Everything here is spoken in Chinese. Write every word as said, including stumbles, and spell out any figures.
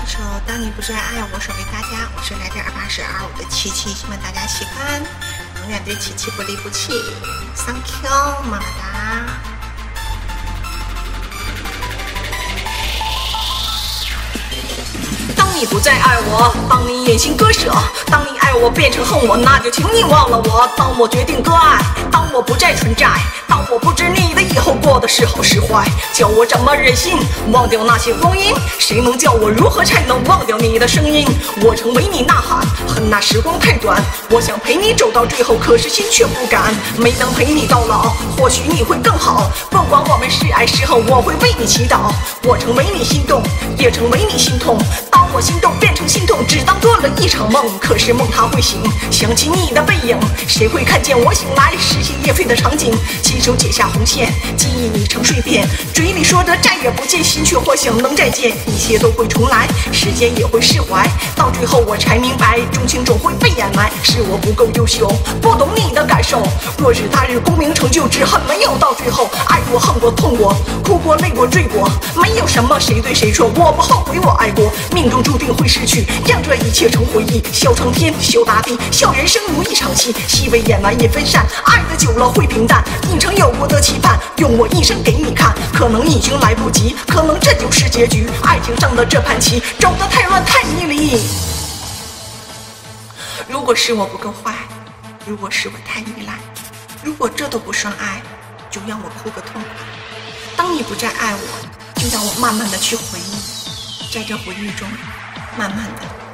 这首《当你不再爱我》送给大家，我是来自二八四二五的琪琪，希望大家喜欢，永远对琪琪不离不弃。Thank you， 么么哒。当你不再爱我，当你隐形割舍，当你爱我变成恨我，那就请你忘了我。当我决定割爱，当我不再存在，当我不知你的以后过得是好是坏，叫我怎么忍心忘掉那些光阴？谁能教我如何才能忘掉你的声音？我曾为你呐喊，恨那时光太短，我想陪你走到最后，可是心却不敢。没能陪你到老，或许你会更好。不管我们是爱是恨，我会为你祈祷。我曾为你心动，也曾为你心痛。当我心动变成心痛，只当做了一场梦。可是梦它会醒，想起你的背影，谁会看见我醒来撕心裂肺的场景？亲手解下红线，记忆已成碎片，嘴里说着再也不见，心却幻想能再见。一切都会重来，时间也会释怀，到最后我才明白，钟情总会被掩埋。是我不够优秀，不懂你的感受。若是他日功名成就，只恨没有到最后。爱过恨过痛过，哭过泪过醉过，没有什么谁对谁错。我不后悔我爱过，命中注定会失去，让这一切成回忆。笑苍天，笑大地，笑人生如一场戏，戏未演完也分散。爱的久了会平淡，你曾有过的期盼，用我一生给你看。可能已经来不及，可能这就是结局。爱情上的这盘棋走得太乱太迷离。如果是我不够坏，如果是我太依赖，如果这都不算爱，就让我哭个痛快。当你不再爱我，就让我慢慢的去回忆，在这回忆中慢慢的